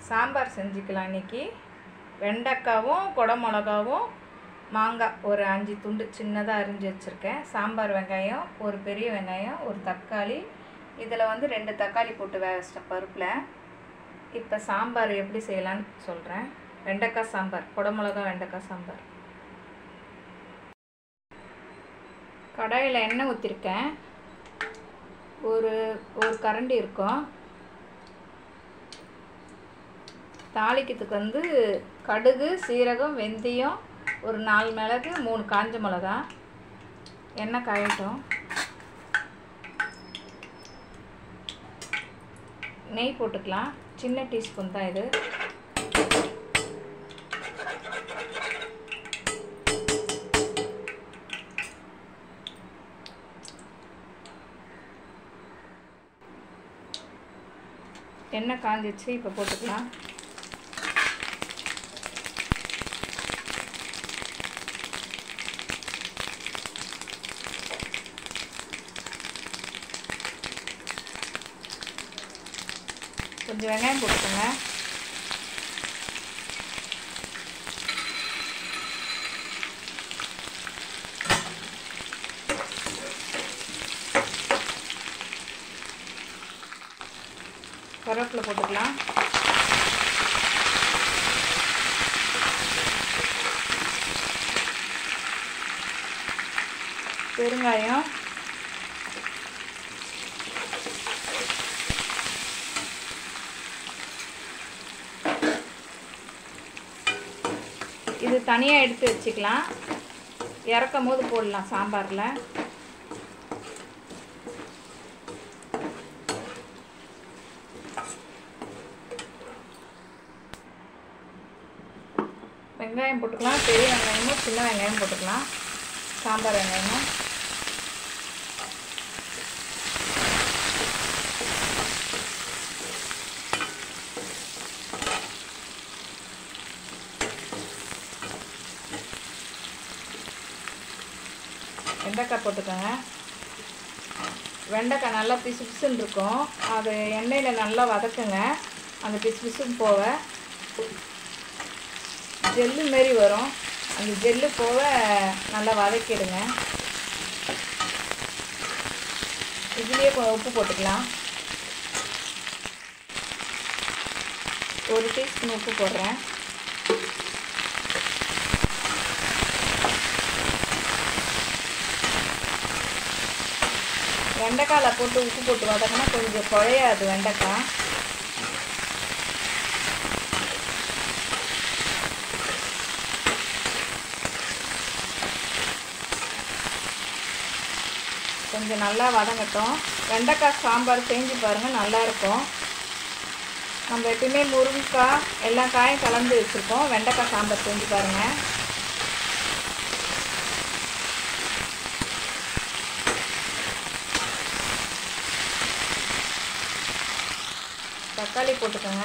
சாம்பார் செஞ்சுக்கலாம் இன்றைக்கி. வெண்டைக்காவும் குடமிளகாவும் மாங்காய் ஒரு 5 துண்டு சின்னதாக அரிஞ்சு வச்சுருக்கேன். சாம்பார் வெங்காயம், ஒரு பெரிய வெங்காயம், ஒரு தக்காளி. இதில் 2 தக்காளி போட்டு வேக வச்சிட்டேன் பருப்பில். இப்போ சாம்பார் எப்படி செய்யலான்னு சொல்கிறேன். வெண்டைக்காய் சாம்பார், குடமிளகா வெண்டைக்காய் சாம்பார். கடாயில் எண்ணெய் ஊற்றிருக்கேன். ஒரு கரண்டி இருக்கும். தாளிக்கிறதுக்கு கடுகு, சீரகம், வெந்தயம், ஒரு 4 மிளகு, 3 காஞ்ச மிளகா. எண்ணெய் காயட்டும். நெய் போட்டுக்கலாம். சின்ன டீஸ்பூன் தான் இது. எண்ணெய் காஞ்சிச்சு. இப்போ போட்டுக்கலாம். கொஞ்சம் வெங்காயம் போட்டுக்கோங்க. கருவேப்பிலை போட்டுக்கலாம். பெருங்காயம், இது தனியாக எடுத்து வச்சுக்கலாம். இறக்கும் போது போடலாம் சாம்பாரில். வெங்காயம் போட்டுக்கலாம். பெரிய வெங்காயமும் சின்ன வெங்காயம் போட்டுக்கலாம். சாம்பார் வெங்காயமும். வெண்டைக்காய் போட்டுக்கோங்க. வெண்டைக்காய் நல்லா பிசு பிசுன்னு இருக்கும். அது எண்ணெயில் நல்லா வதக்குங்க. அந்த பிசு பிசுன்னு போக ஜெல்லு மாரி வரும். அந்த ஜெல்லு போக நல்லா வதக்கிடுங்க. இதுலேயே உப்பு போட்டுக்கலாம். 1 டீஸ்பூன் உப்பு போடுறேன். வெண்டைக்காயில் போட்டு உப்பு போட்டு வதக்கினா கொஞ்சம் குழையாது வெண்டைக்காய். கொஞ்சம் நல்லா வதங்கட்டும். வெண்டைக்காய் சாம்பார் செஞ்சு பாருங்கள், நல்லாயிருக்கும். நம்ம எப்பயுமே முருங்கைக்காய் எல்லா காயும் கலந்து வச்சுருக்கோம். வெண்டைக்காய் சாம்பார் செஞ்சு பாருங்கள். தக்காளி போட்டுக்கோங்க.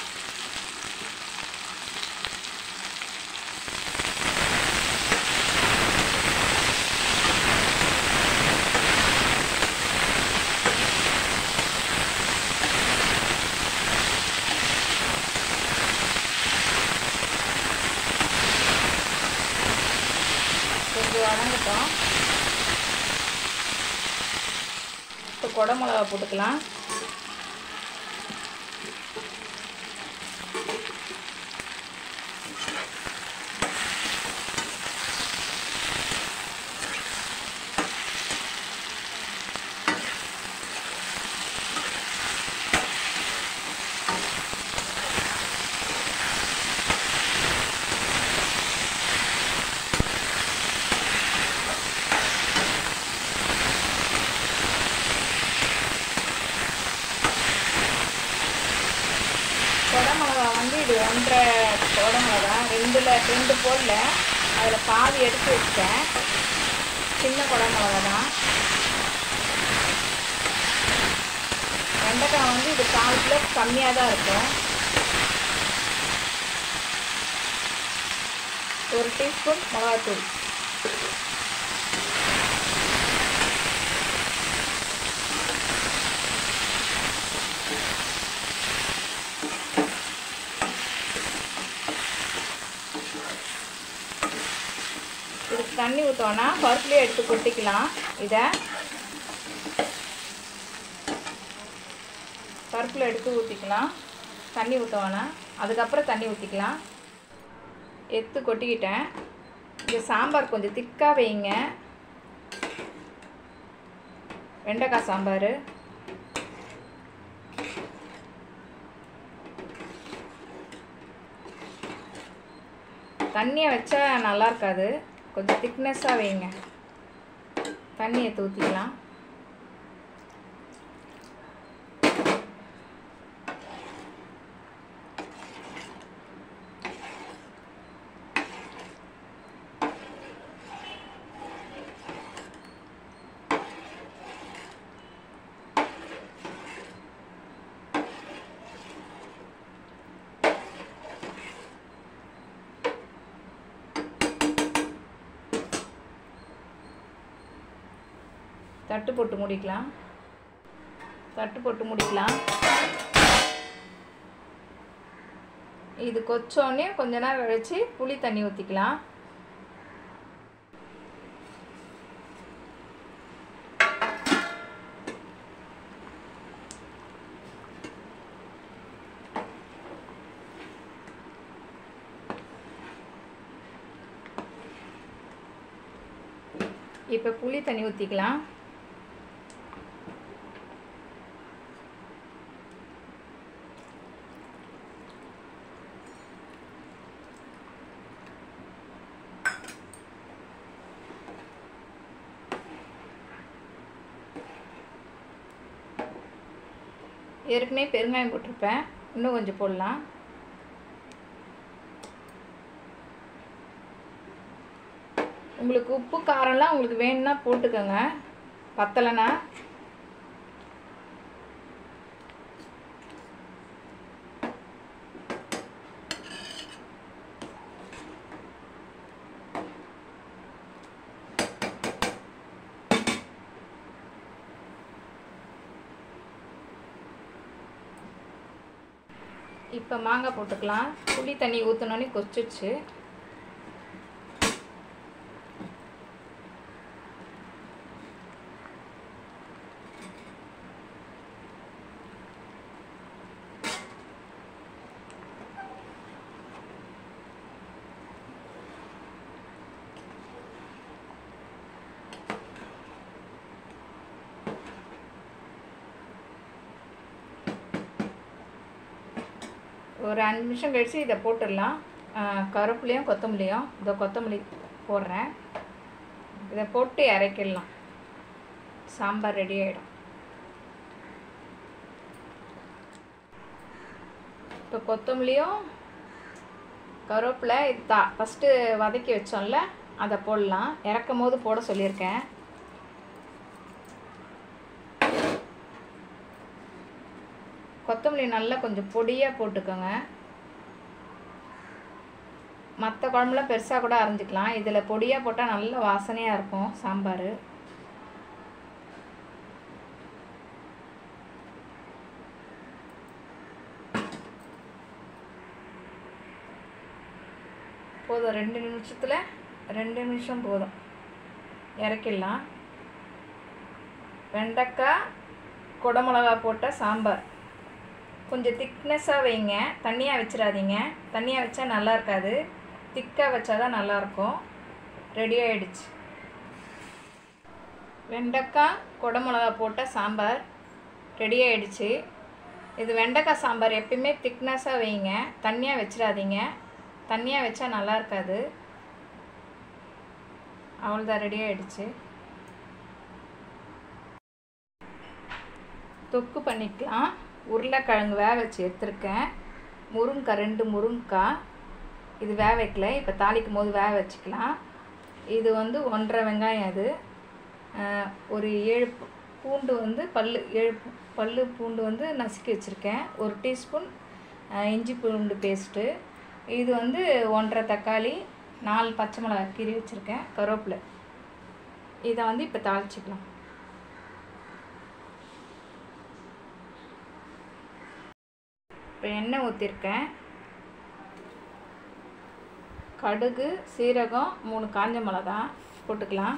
கொஞ்சம் வதங்கட்டும். இப்போ குடமிளகா போட்டுக்கலாம். குடமிளகா இது 1.5 குடமிளகா, 2 போடல, அதில் பாதி எடுத்து வச்சேன். சின்ன குடமிளகா தான். வெண்டைக்காய் இது 1/4 கிலோ கம்மியாக தான் இருக்கும். 1 டீஸ்பூன் மிளகாத்தூள். தண்ணி ஊற்றோன்னா பருப்புலேயே எடுத்து கொட்டிக்கலாம். இதை பருப்பில் எடுத்து ஊற்றிக்கலாம். தண்ணி ஊற்றோன்னா அதுக்கப்புறம் தண்ணி ஊற்றிக்கலாம். எடுத்து கொட்டிக்கிட்டேன். இந்த சாம்பார் கொஞ்சம் திக்காக வைங்க. வெண்டைக்காய் சாம்பார். தண்ணியை வச்சா நல்லா இருக்காது, கொஞ்சம் திக்னஸாக வைங்க. தண்ணியை ஊற்றிக்கலாம். தட்டு போட்டு மூடிக்கலாம். தட்டு போட்டு மூடிக்கலாம். இது கொச்சோடனே கொஞ்ச நேரம் கழிச்சு புளி தண்ணி ஊற்றிக்கலாம். இப்போ புளி தண்ணி ஊற்றிக்கலாம். ஏற்கனவே பெருங்காயம் போட்டிருப்பேன், இன்னும் கொஞ்சம் போடலாம். உங்களுக்கு உப்பு காரம்லாம் உங்களுக்கு வேணும்னா போட்டுக்கோங்க, பத்தலைன்னா. இப்போ மாங்காய் போட்டுக்கலாம். புளி தண்ணி ஊற்றினோன்னே கொச்சிடுச்சு. ஒரு 5 நிமிஷம் கழிச்சு இதை போட்டுடலாம். கருவேப்பிலையும் கொத்தமல்லியும், இதை கொத்தமல்லி போடுறேன். இதை போட்டு இறக்கிடலாம். சாம்பார் ரெடி ஆகிடும். இப்போ கொத்தமல்லியும் கருவேப்பிலை இது ஃபஸ்ட்டு வதக்கி வச்சோம்ல, அதை போடலாம். இறக்கும் போது போட சொல்லியிருக்கேன். கொத்தமல்லி நல்லா கொஞ்சம் பொடியாக போட்டுக்கோங்க. மற்ற குழம்புலாம் பெருசாக கூட அரைஞ்சிக்கலாம், இதில் பொடியாக போட்டால் நல்ல வாசனையாக இருக்கும் சாம்பார். போதும், 2 நிமிஷம் போதும், இறக்கிடலாம். வெண்டைக்காய் குடமிளகா போட்ட சாம்பார். கொஞ்சம் திக்னஸாக வைங்க, தண்ணியாக வச்சிடாதீங்க. தண்ணியாக வச்சா நல்லா இருக்காது, திக்காக வச்சா தான் நல்லாயிருக்கும். ரெடி ஆகிடுச்சு. வெண்டைக்காய் குடமிளகா போட்ட சாம்பார் ரெடி ஆகிடுச்சு. இது வெண்டைக்காய் சாம்பார் எப்பயுமே திக்னஸாக வைங்க, தண்ணியாக வச்சிடாதீங்க. தண்ணியாக வச்சா நல்லா இருக்காது. அவ்வளோதான், ரெடி ஆகிடுச்சு. தொக்கு பண்ணிக்கலாம். உருளைக்கிழங்கு வேக வச்சு எடுத்துருக்கேன். முருங்கைக்காய் 2 முருங்கைக்காய், இது வேக வைக்கல, இப்போ தாளிக்கும் போது வேக வச்சுக்கலாம். இது வந்து 1.5 வெங்காயம். அது ஒரு 7 பூண்டு வந்து 7 பல்லு பூண்டு வந்து நசுக்கி வச்சுருக்கேன். 1 டீஸ்பூன் இஞ்சி பூண்டு பேஸ்ட்டு. இது வந்து 1.5 தக்காளி, 4 பச்சை மிளகாய் கீறி வச்சுருக்கேன், கருவேப்பிலை. இதை வந்து இப்போ தாளிச்சிக்கலாம். இப்போ எண்ணெய் ஊற்றிருக்கேன். கடுகு, சீரகம், 3 காஞ்ச மிளகாய், போட்டுக்கலாம்.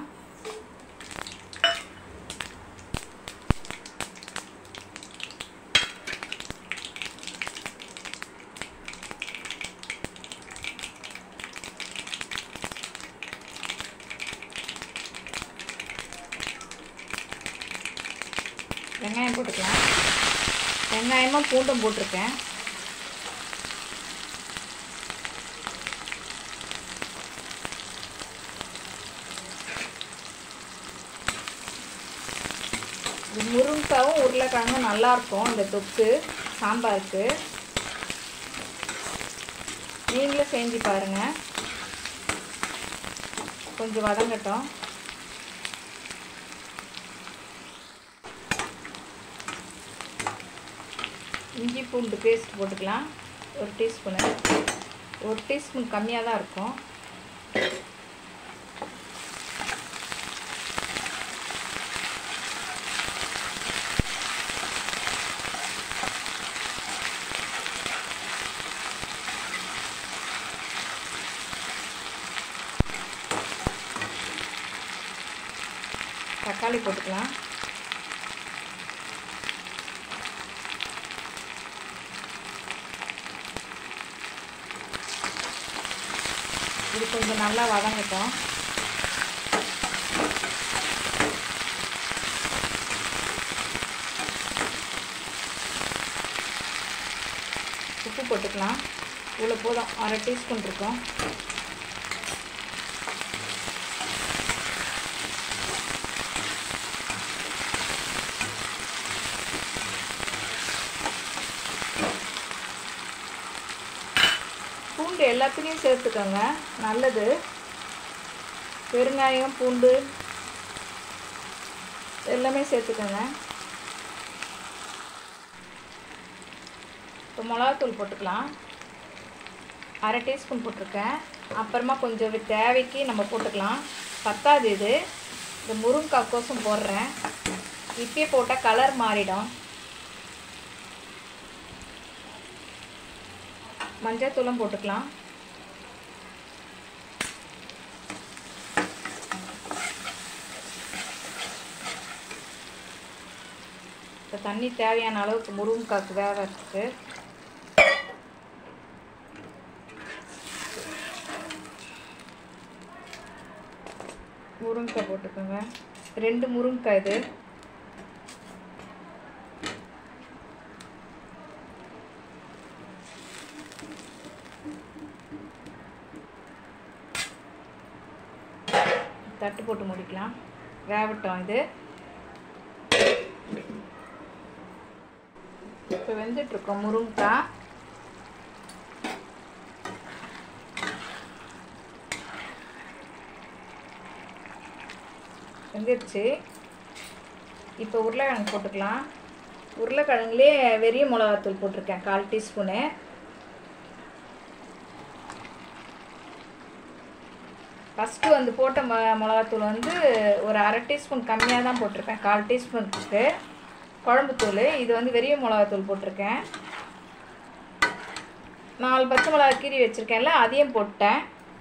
வெங்காயம் போட்டுக்கலாம். வெங்காயமும் பூண்டும் போட்டிருக்கேன். முருங்கைக்காவும் உருளைக்கிழங்கும் நல்லாயிருக்கும் இந்த தொக்கு சாம்பாருக்கு. நீங்களும் செஞ்சு பாருங்கள். கொஞ்சம் வதங்கட்டும். இஞ்சி பூண்டு பேஸ்ட் போட்டுக்கலாம். 1 டீஸ்பூனு. 1 டீஸ்பூன் கம்மியாக தான் இருக்கும். தக்காளி போட்டுக்கலாம். இது கொஞ்சம் நல்லா வதங்கட்டும். உப்பு போட்டுக்கலாம். இவ்வளோ போதும், 1/2 டீஸ்பூன் இருக்கும். பூண்டு எல்லாத்துலேயும் சேர்த்துக்கோங்க, நல்லது. பெருங்காயம், பூண்டு எல்லாமே சேர்த்துக்கோங்க. இப்போ மிளகாத்தூள் போட்டுக்கலாம். 1/2 டீஸ்பூன் போட்டிருக்கேன். அப்புறமா கொஞ்சம் தேவைக்கு நம்ம போட்டுக்கலாம். பத்தாது இது, இந்த முருங்கைக்காய் கோசம் போடுறேன். இப்பயே போட்டால் கலர் மாறிடும். மஞ்சள்தூளும் போட்டுக்கலாம். இப்போ தண்ணி தேவையான அளவுக்கு முருங்கைக்காய்க்கு வேகிறதுக்கு. முருங்கைக்காய் போட்டுக்கோங்க. 2 முருங்கைக்காய் இது. தட்டு போட்டு முடிக்கலாம். வேகட்டும் இது. இப்போ வெந்துட்டுருக்கோம் முருங்கைக்காய். வெந்துடுச்சு. இப்போ உருளைக்கிழங்கு போட்டுக்கலாம். உருளைக்கிழங்குலேயே வெறிய மிளகாத்தூள் போட்டிருக்கேன், 1/4 டீஸ்பூனு. ஃபஸ்ட்டு வந்து போட்ட மிளகாத்தூள் வந்து ஒரு 1/2 டீஸ்பூன் கம்மியாக தான் போட்டிருக்கேன், 1/4 டீஸ்பூனுக்கு குழம்புத்தூள். இது வந்து வெறிய மிளகாத்தூள் போட்டிருக்கேன். 4 பச்சை மிளகா கீரி வச்சுருக்கேன்ல, அதையும் போட்டேன்.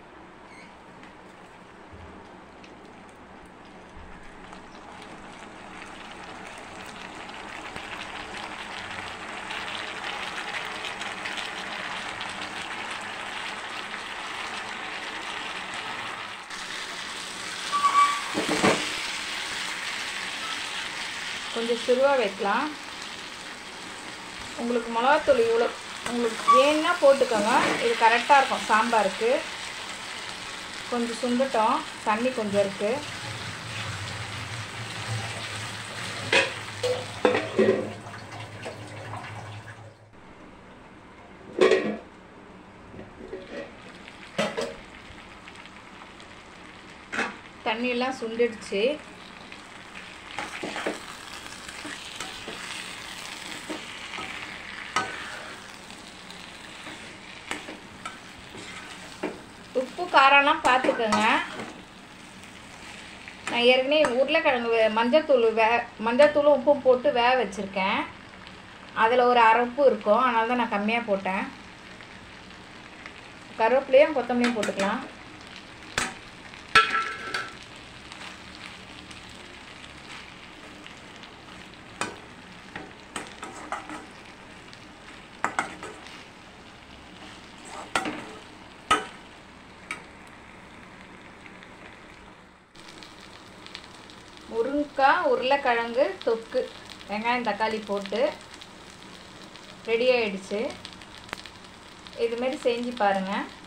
கொஞ்சம் சுருவாக வைக்கலாம். உங்களுக்கு மிளகாத்தூள் இவ்வளோ உங்களுக்கு வேணுன்னா போட்டுக்கோங்க. இது கரெக்டாக இருக்கும் சாம்பாருக்கு. கொஞ்சம் சுண்டட்டும், தண்ணி கொஞ்சம் இருக்குது. தண்ணியெல்லாம் சுண்டிடுச்சு. உப்பு காரம்லாம் பார்த்துக்கோங்க. நான் ஏற்கனவே உருளைக்கிழங்கு மஞ்சத்தூளும் உப்பும் போட்டு வேக வச்சுருக்கேன். அதில் ஒரு 1/2 உப்பு இருக்கும், அதனால தான் நான் கம்மியாக போட்டேன். கருவேப்பிலையும் கொத்தமல்லியும் போட்டுக்கலாம். உருளைக்கிழங்கு தொக்கு வெங்காயம் தக்காளி போட்டு ரெடி ஆகிடுச்சு. இதுமாரி செஞ்சு பாருங்கள்.